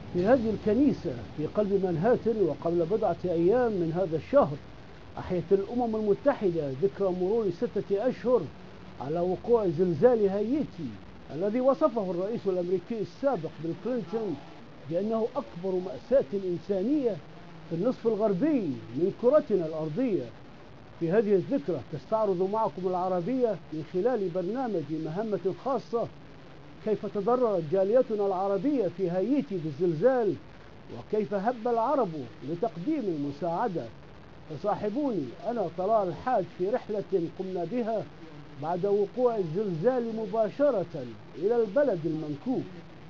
في هذه الكنيسة في قلب منهاتن وقبل بضعة أيام من هذا الشهر أحيت الأمم المتحدة ذكرى مرور 6 أشهر على وقوع زلزال هايتي الذي وصفه الرئيس الأمريكي السابق بيل كلينتون بأنه أكبر مأساة إنسانية في النصف الغربي من كرتنا الأرضية. في هذه الذكرى تستعرض معكم العربية من خلال برنامج مهمة خاصة كيف تضررت جاليتنا العربية في هايتي بالزلزال وكيف هب العرب لتقديم المساعدة. فصاحبوني أنا طلال الحاج في رحلة قمنا بها بعد وقوع الزلزال مباشرة إلى البلد المنكوب.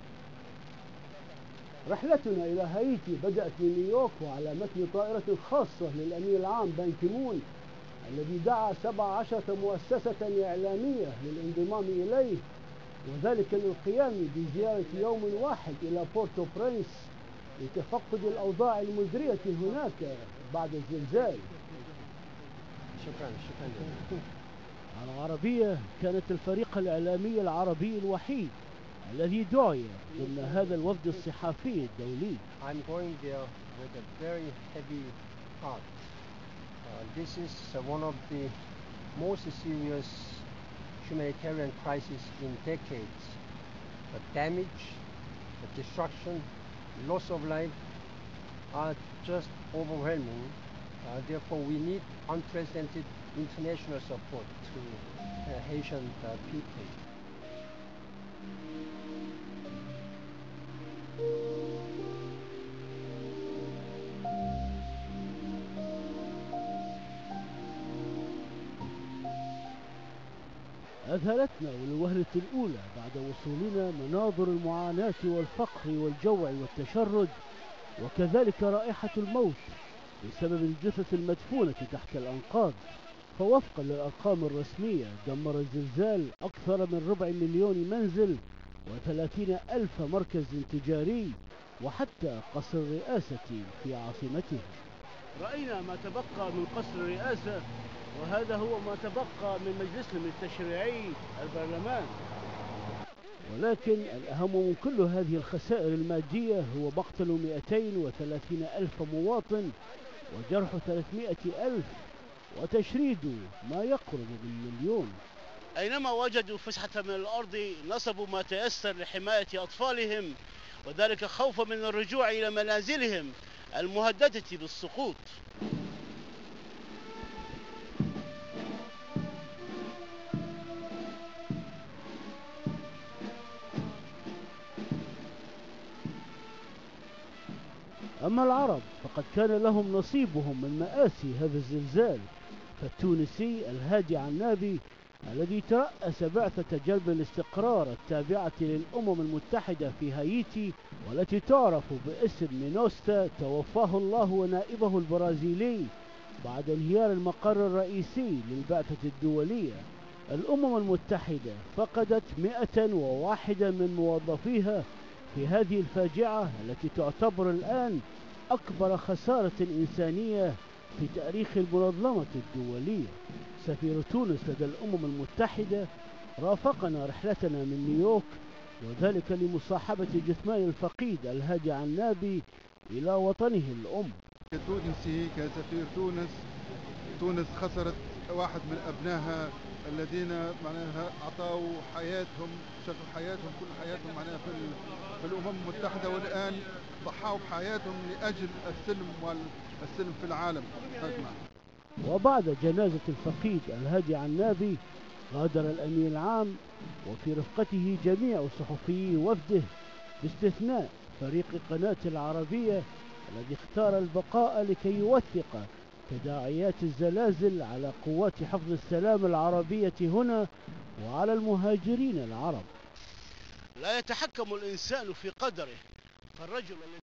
رحلتنا إلى هايتي بدأت من نيويورك وعلى متن طائرة خاصة للأمين العام بان كي مون الذي دعا 17 مؤسسة إعلامية للانضمام إليه، وذلك للقيام بزيارة يوم واحد إلى بورتو برنس لتفقد الأوضاع المزرية هناك بعد الزلزال. شكرا جزيلا. العربية كانت الفريق الإعلامي العربي الوحيد الذي دعي ضمن هذا الوفد الصحفي الدولي. I'm going there with a very heavy heart. This is one of the most serious humanitarian crises in decades. The damage, the destruction, loss of life are just overwhelming. Therefore, we need unprecedented international support to Haitian people. أذهلتنا وللوهلة الأولى بعد وصولنا مناظر المعاناة والفقر والجوع والتشرد وكذلك رائحة الموت بسبب الجثث المدفونة تحت الأنقاض. فوفقا للأرقام الرسمية دمر الزلزال أكثر من 250,000 منزل و30,000 مركز تجاري وحتى قصر الرئاسة في عاصمته. رأينا ما تبقى من قصر الرئاسة وهذا هو ما تبقى من مجلسنا التشريعي البرلمان. ولكن الأهم من كل هذه الخسائر المادية هو مقتل 230,000 مواطن وجرح 300,000 وتشريد ما يقرب من 1,000,000. أينما وجدوا فسحة من الأرض نصبوا ما تيسر لحماية أطفالهم وذلك خوفا من الرجوع إلى منازلهم المهددة بالسقوط. أما العرب فقد كان لهم نصيبهم من مآسي هذا الزلزال، فالتونسي الهادي عنابي الذي ترأس بعثة جلب الاستقرار التابعة للأمم المتحدة في هايتي والتي تعرف باسم مينوستا توفاه الله ونائبه البرازيلي بعد انهيار المقر الرئيسي للبعثة الدولية. الأمم المتحدة فقدت 101 من موظفيها في هذه الفاجعة التي تعتبر الآن أكبر خسارة إنسانية في تاريخ المنظمة الدولية. سفير تونس لدى الأمم المتحدة رافقنا رحلتنا من نيويورك وذلك لمصاحبة جثمان الفقيد الهادي عنابي إلى وطنه الأم. كتونسي كسفير تونس خسرت واحد من أبنائها الذين معناها أعطوا حياتهم شغل حياتهم كل حياتهم معناها في الأمم المتحدة والآن ضحوا بحياتهم لأجل السلم في العالم. وبعد جنازة الفقيد الهادي عنابي غادر الأمين العام وفي رفقته جميع صحفيي وفده باستثناء فريق قناة العربية الذي اختار البقاء لكي يوثق تداعيات الزلازل على قوات حفظ السلام العربية هنا وعلى المهاجرين العرب. لا يتحكم الإنسان في قدره، فالرجل